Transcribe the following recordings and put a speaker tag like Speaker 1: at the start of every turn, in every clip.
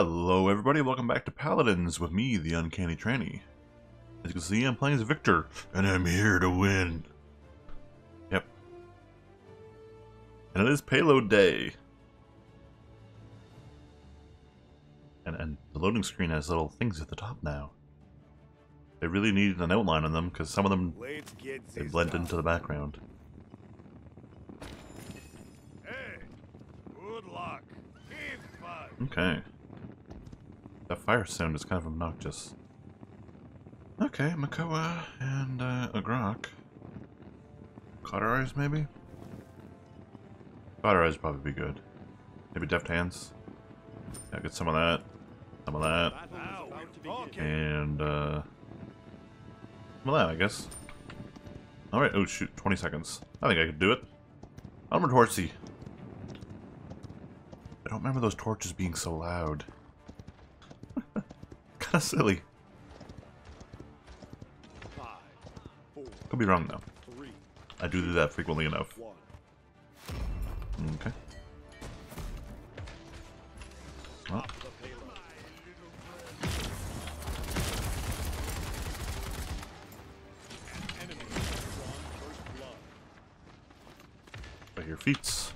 Speaker 1: Hello everybody, welcome back to Paladins with me, the Uncanny Tranny. As you can see, I'm playing as Viktor, and I'm here to win. Yep. And it is Payload Day. And the loading screen has little things at the top now. They really need an outline on them, because some of them, they blend into the background.
Speaker 2: Hey, good luck. Keep fun.
Speaker 1: Okay. That fire sound is kind of obnoxious. Okay, Makoa and a Grok. Cauterize, maybe? Cauterize would probably be good. Maybe Deft Hands. Yeah, get some of that. Some of that. And, some of that, I guess. Alright, oh shoot, 20 seconds. I think I could do it. Armor Torchy. I don't remember those torches being so loud. Kinda silly. Could be wrong though. I do that frequently enough. Okay. Well. By your feet.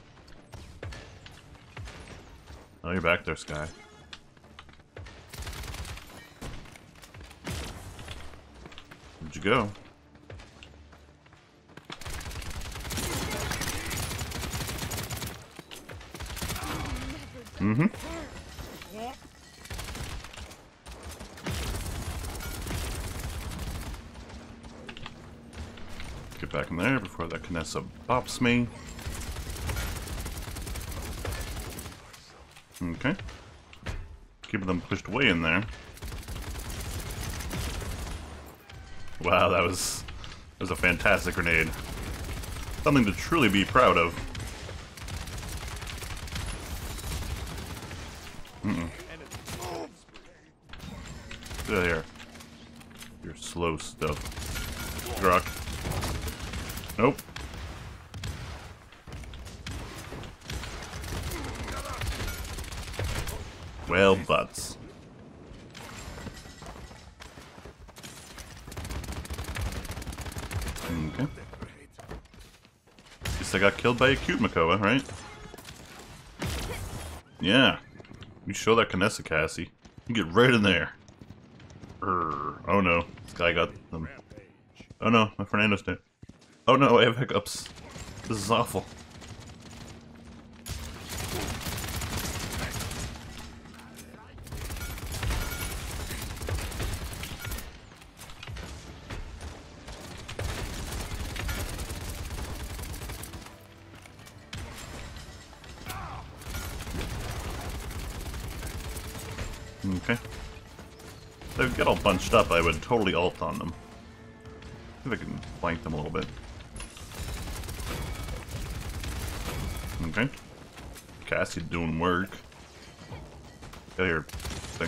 Speaker 1: Oh, you're back there, Sky. Where'd you go? Mm-hmm. Get back in there before that Kinessa bops me. Okay. Keeping them pushed away in there. Wow, that was a fantastic grenade. Something to truly be proud of. Get out of here. Your slow stuff. Grok. Nope. Well, butts. Okay. Guess I got killed by a cute Makoa, right? Yeah. You show that Kinessa, Cassie. You get right in there. Oh no, this guy got them. Oh no, my Fernando's dead. Oh no, I have hiccups. This is awful. Okay. If they get all bunched up, I would totally ult on them. See if I can flank them a little bit. Okay. Cassie doing work. Get here, thing.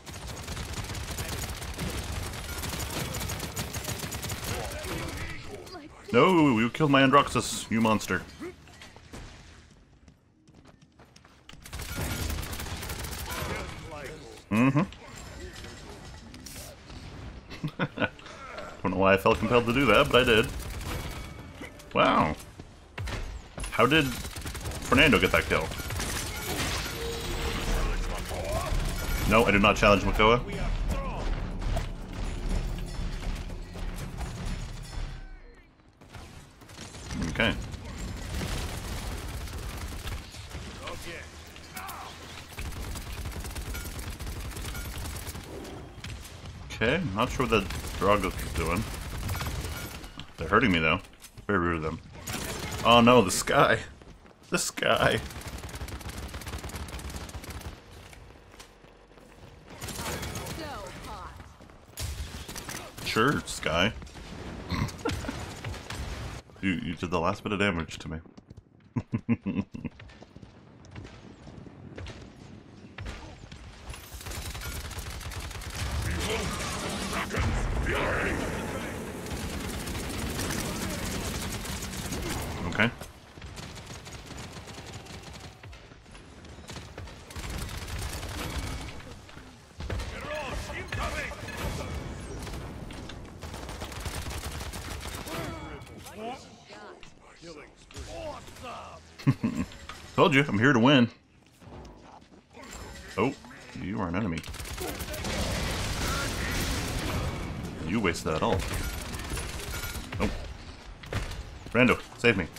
Speaker 1: No, you killed my Androxus, you monster. Mm-hmm. Don't know why I felt compelled to do that, but I did. Wow. How did Fernando get that kill? No, I did not challenge Makoa. Okay. Okay, not sure what that Drago is doing. They're hurting me though. Very rude of them. Oh no, the sky! The sky! Sure, Sky. you did the last bit of damage to me. Okay. Told you, I'm here to win. Oh, you are an enemy. You wasted that all. Oh. Rando, save me.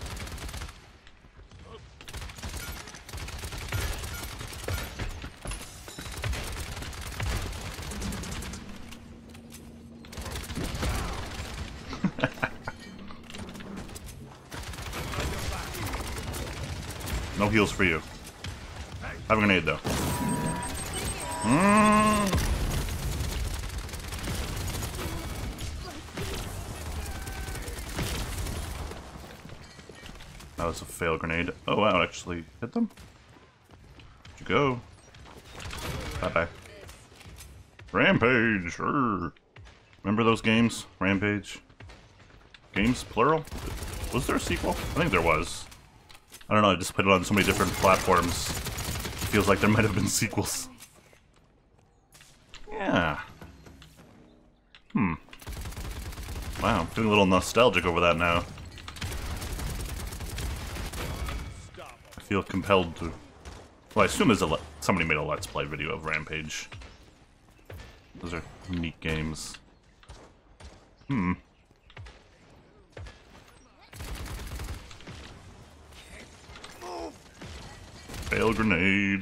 Speaker 1: No heals for you. Have a grenade, though. That was a fail grenade. Oh wow, it actually hit them? Where'd you go? Bye-bye. Rampage! Urgh. Remember those games? Rampage? Games, plural? Was there a sequel? I think there was. I don't know, I just put it on so many different platforms. Feels like there might have been sequels. Yeah. Wow, I'm feeling a little nostalgic over that now. I feel compelled to... Well, I assume there's somebody made a Let's Play video of Rampage. Those are neat games. Fail grenade.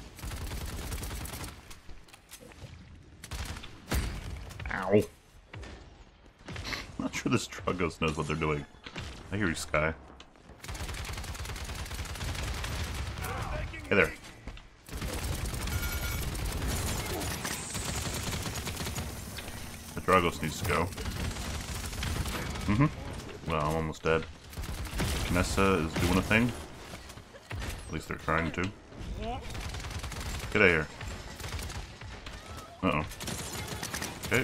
Speaker 1: Ow. Not sure this Trugos knows what they're doing. I hear you, Sky. Hey there. The Dragos needs to go. Well, I'm almost dead. Kinessa is doing a thing. At least they're trying to. Get out of here. Uh-oh. Okay.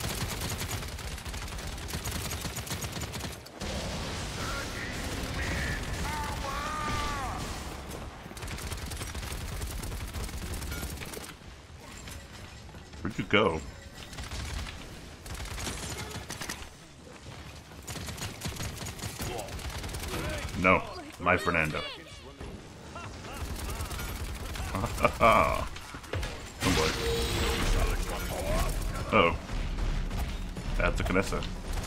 Speaker 1: Where'd you go? No, my Fernando. Oh boy. Uh-oh. That's a Kinessa.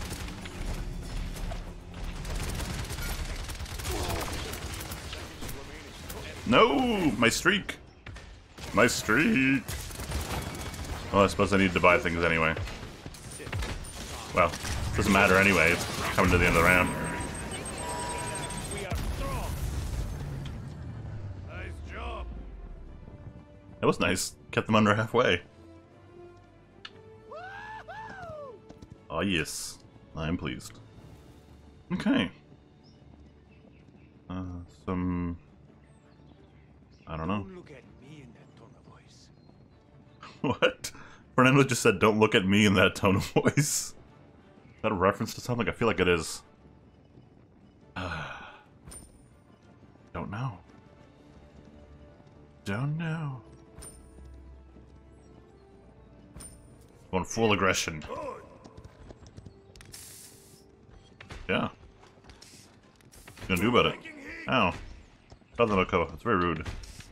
Speaker 1: No! My streak! My streak! Well, I suppose I need to buy things anyway. Well, doesn't matter anyway, it's coming to the end of the round. That was nice. Kept them under halfway. Oh yes. I am pleased. Okay. Some... I don't know.
Speaker 2: Don't look at me in that tone of voice.
Speaker 1: What? Fernando just said, don't look at me in that tone of voice. Is that a reference to something? I feel like it is. Don't know. Don't know. Going full aggression. Yeah. What you gonna do about it? Ow. Nothing, Oko. It's very rude.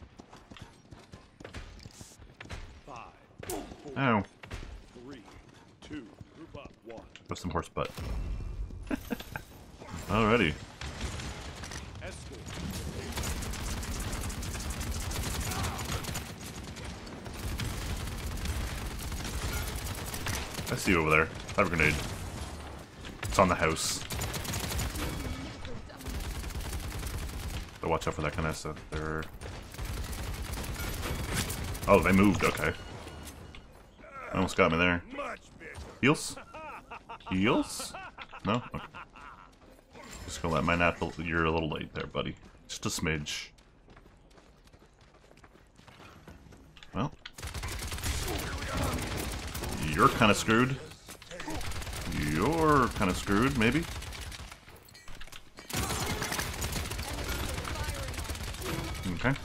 Speaker 1: Ow.
Speaker 2: 3, 2, group up, 1.
Speaker 1: Put some horse butt. Alrighty. I see you over there. I have a grenade. It's on the house. So watch out for that Kinessa. They're... Oh, they moved. Okay. Almost got me there. Heals? Heals? No? Okay. Just gonna let mine out. You're a little late there, buddy. Just a smidge. Well. You're kind of screwed. You're kind of screwed, maybe? Okay.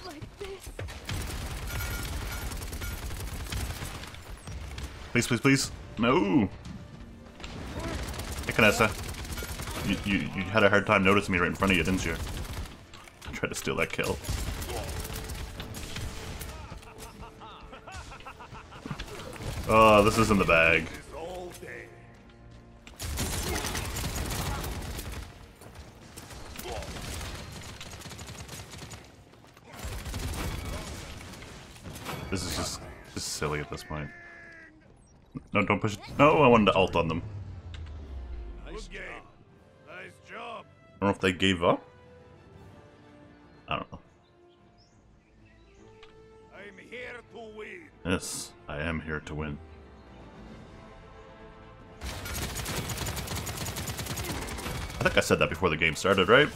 Speaker 1: Please, please, please. No! Hey, Kinessa. You had a hard time noticing me right in front of you, didn't you? I tried to steal that kill. Oh, this is in the bag.
Speaker 2: It's all day.
Speaker 1: This is just silly at this point. No, don't push it. No, I wanted to ult on them.
Speaker 2: Nice game. Nice job.
Speaker 1: I don't know if they gave up. I don't know.
Speaker 2: I'm here to win.
Speaker 1: Yes, I am here to win. I think I said that before the game started, right?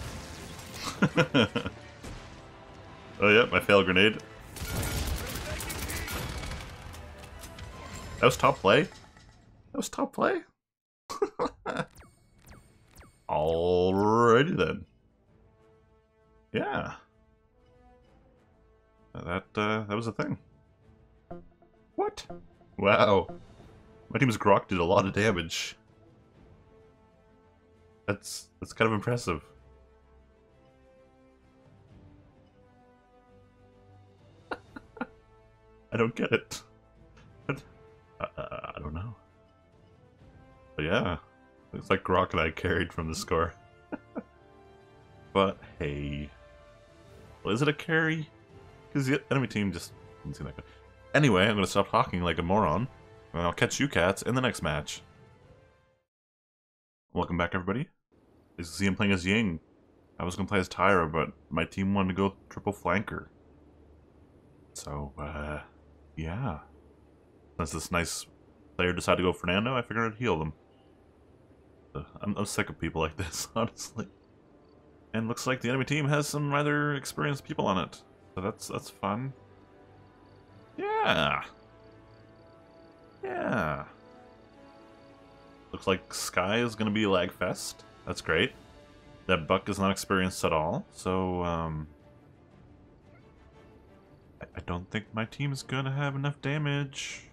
Speaker 1: Oh yeah, my failed grenade. That was top play? That was top play? Alrighty then. Yeah. That was a thing. What? Wow. My team's Grok did a lot of damage. That's kind of impressive. I don't get it. I don't know. But yeah, looks like Grok and I carried from the score. But hey, well, is it a carry? Because the enemy team just didn't seem that good. Anyway, I'm gonna stop talking like a moron, and I'll catch you cats in the next match. Welcome back, everybody. As you see, I'm playing as Ying. I was gonna play as Tyra, but my team wanted to go triple flanker. So, yeah. Since this nice player decided to go Fernando, I figured I'd heal them. I'm sick of people like this, honestly. And looks like the enemy team has some rather experienced people on it. So that's fun. Yeah. Yeah. Looks like Sky is gonna be lag fest. That's great. That Buck is not experienced at all, so I don't think my team is gonna have enough damage.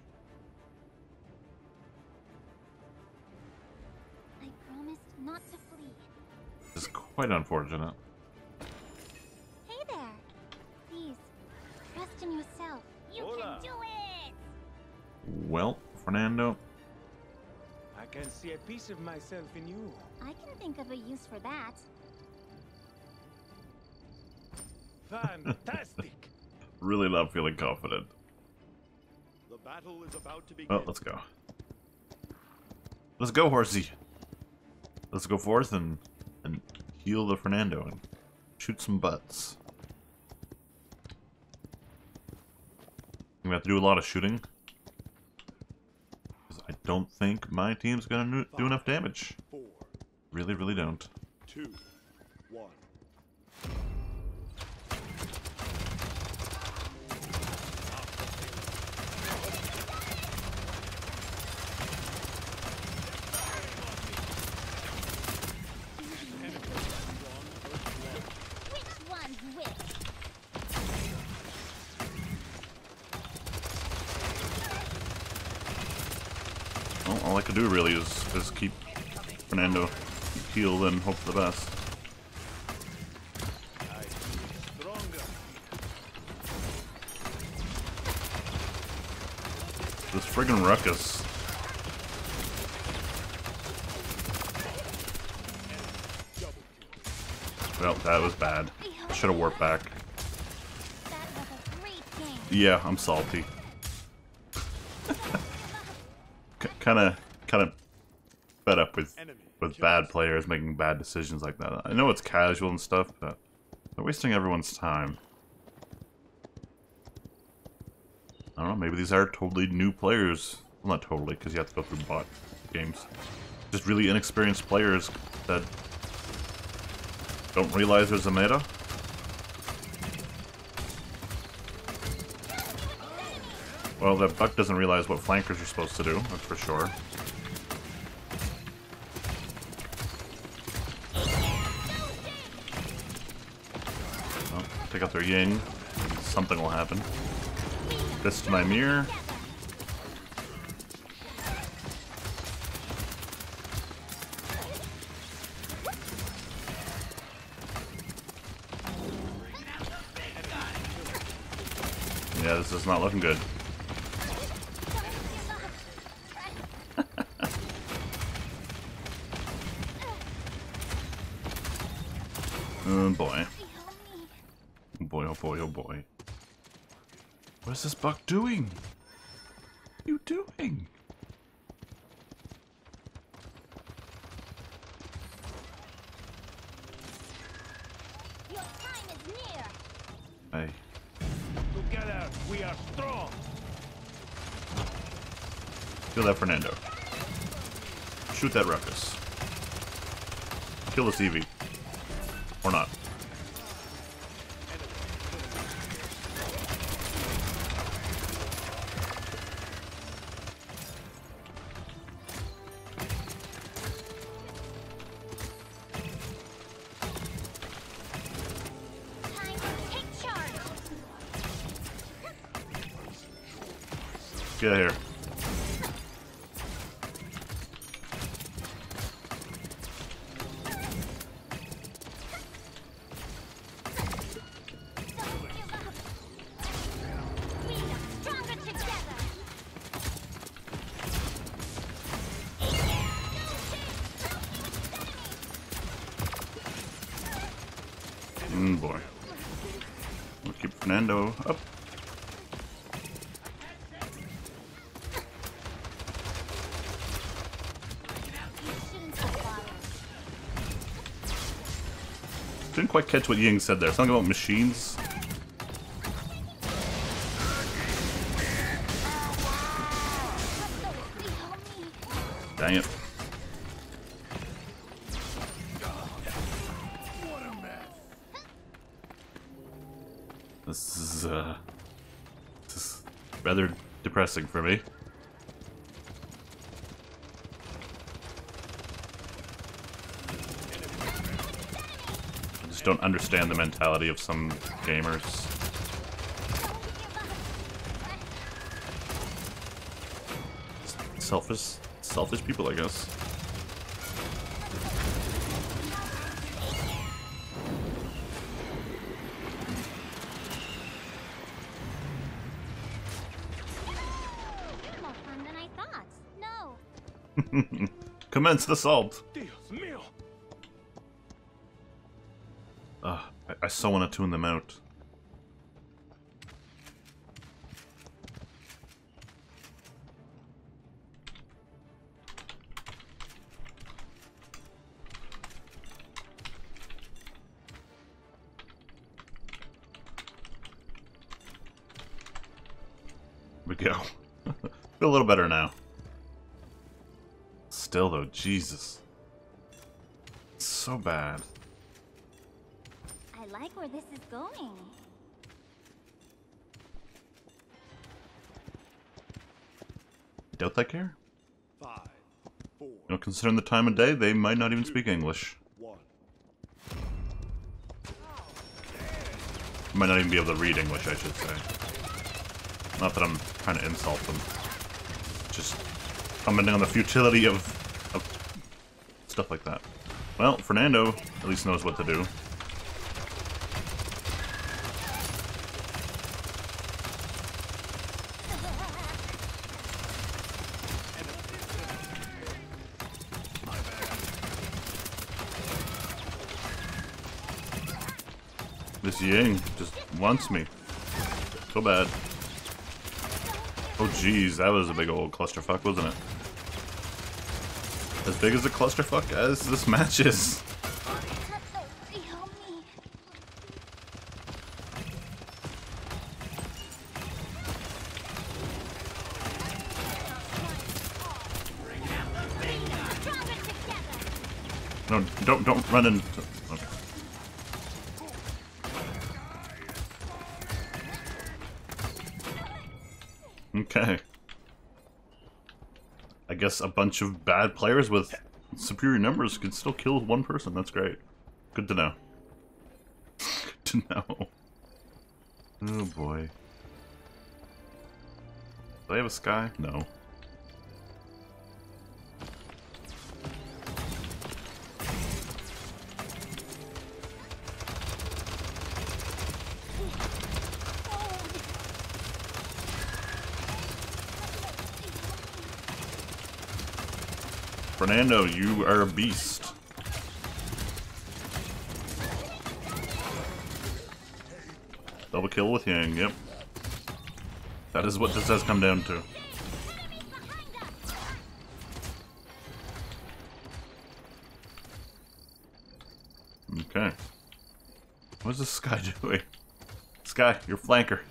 Speaker 3: I promised not to flee.
Speaker 1: This is quite unfortunate.
Speaker 3: Hey there. Please, trust in yourself. You
Speaker 2: Hola.
Speaker 3: can do it.
Speaker 1: Well, Fernando.
Speaker 4: I can see a piece of myself in you.
Speaker 3: I can think of a use for that.
Speaker 4: Fantastic!
Speaker 1: Really not feeling confident.
Speaker 2: The battle is about to begin.
Speaker 1: Well, let's go. Let's go, horsey. Let's go forth and heal the Fernando and shoot some butts. We have to do a lot of shooting. Because I don't think my team's gonna do enough damage.
Speaker 2: 4,
Speaker 1: Really, really don't.
Speaker 2: 2, 1.
Speaker 3: Which one's which?
Speaker 1: Well, all I could do really is keep Fernando healed and hope for the best.
Speaker 2: Stronger.
Speaker 1: This friggin' ruckus. Well, that was bad. I should have warped back.
Speaker 3: That was a great game.
Speaker 1: Yeah, I'm salty. Kind of fed up with bad players making bad decisions like that. I know it's casual and stuff, but they're wasting everyone's time. I don't know, maybe these are totally new players. Well, not totally, because you have to go through bot games. Just really inexperienced players that don't realize there's a meta. Well, that Buck doesn't realize what flankers are supposed to do, that's for sure. Well, take out their Ying. Something will happen. This to my mirror. Yeah, this is not looking good. Oh boy. Oh boy, oh boy, oh boy. What is this buck doing? What are you doing?
Speaker 3: Your time is near.
Speaker 1: Hey.
Speaker 2: Together we are strong.
Speaker 1: Kill that Fernando. Shoot that ruckus. Kill this Eevee. Or not.
Speaker 3: Time to take charge.
Speaker 1: Get out of here.
Speaker 3: Don't give up. We are stronger together.
Speaker 1: Boy. We'll keep Fernando up.
Speaker 3: You shouldn't have bothered.
Speaker 1: Didn't quite catch what Ying said there. Something about machines.
Speaker 3: Absolutely, homie.
Speaker 1: Dang it. This is rather depressing for me. I just don't understand the mentality of some gamers. Selfish people, I guess.
Speaker 3: You're more fun than I thought. No.
Speaker 1: Commence the assault!
Speaker 2: Dios mío.
Speaker 1: I so want to tune them out. We go. Feel a little better now. Still though, Jesus. It's so bad.
Speaker 3: I like where this is going.
Speaker 1: Doubt they care?
Speaker 2: 5, 4,
Speaker 1: You know, considering the time of day, they might not even speak English.
Speaker 2: 1.
Speaker 1: Might not even be able to read English, I should say. Not that I'm trying to insult them. Just commenting on the futility of stuff like that. Well, Fernando at least knows what to do. This Ying just wants me. So bad. Oh jeez, that was a big old clusterfuck, wasn't it? As big as a clusterfuck as this match is.
Speaker 3: Absolutely, homie. Stronger together.
Speaker 1: No, don't run into. Okay. Okay. I guess a bunch of bad players with superior numbers can still kill one person. That's great. Good to know. Good to know. Oh boy. Do they have a sky? No. Fernando, you are a beast. Double kill with Ying, yep. That is what this has come down to. Okay. What is this Sky doing? Sky, you're flanker.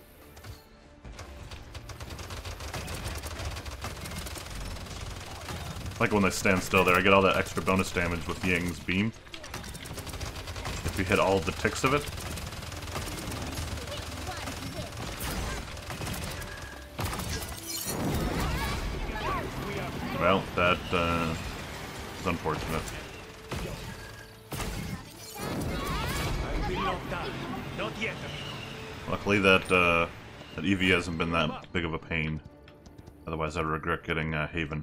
Speaker 1: I like when they stand still there, I get all that extra bonus damage with Ying's beam. If you hit all of the ticks of it. Well, that is unfortunate.
Speaker 2: Not yet.
Speaker 1: Luckily that EV hasn't been that big of a pain. Otherwise I'd regret getting Haven.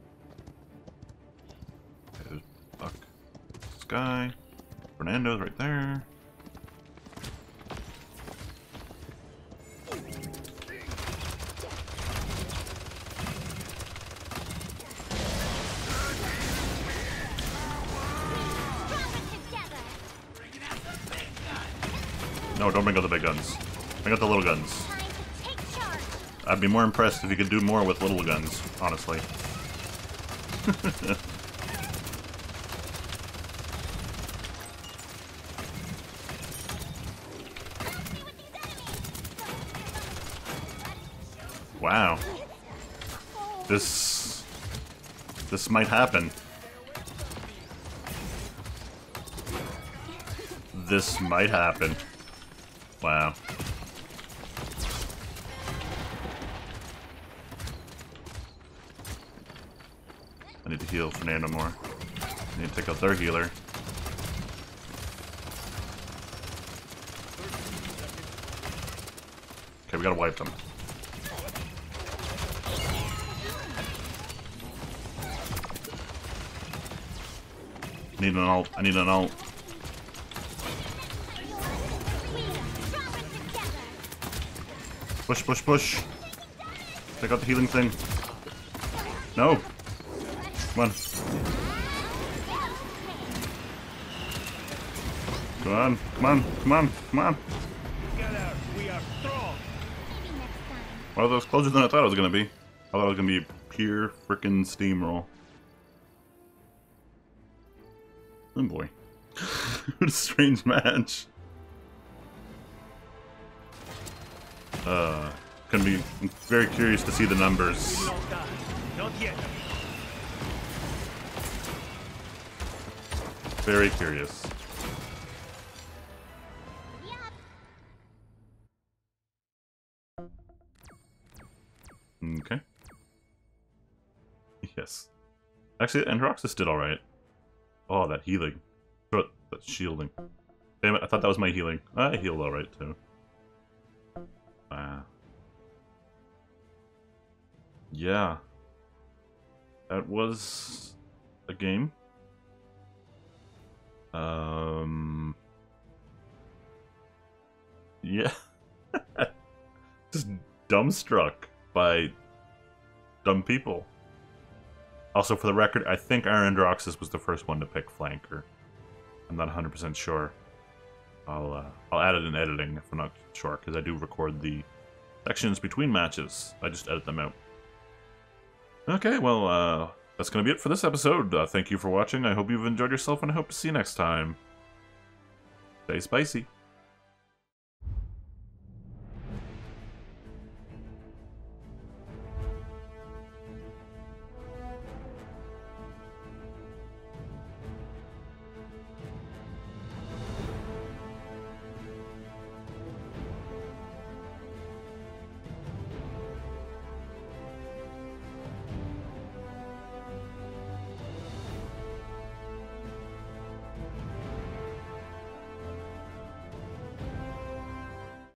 Speaker 1: Okay, there's Buck. Sky. Fernando's right there. No, don't bring out the big guns. Bring out the little guns. I'd be more impressed if you could do more with little guns, honestly. Wow. This might happen. This might happen. Wow. I need to heal Fernando more. I need to take out their healer. Okay, we gotta wipe them. I need an ult. I need an ult. Push, push, push. Take out the healing thing. No. Come on. Come on, come on, come on, come on.
Speaker 2: Together, we are strong.
Speaker 1: Well, that was closer than I thought it was gonna be. I thought it was gonna be pure frickin' steamroll. Oh boy. What a strange match. Gonna be very curious to see the numbers.
Speaker 2: Not yet.
Speaker 1: Very curious. Okay. Yes. Actually, Androxus did alright. Oh, that healing. That shielding. Damn it, I thought that was my healing. I healed alright, too. Wow. Yeah. That was a game. Yeah. Just dumbstruck by dumb people. Also, for the record, I think our Androxus was the first one to pick flanker. I'm not 100% sure. I'll add it in editing if I'm not sure, because I do record the sections between matches. I just edit them out. Okay, well, that's going to be it for this episode. Thank you for watching. I hope you've enjoyed yourself, and I hope to see you next time. Stay spicy.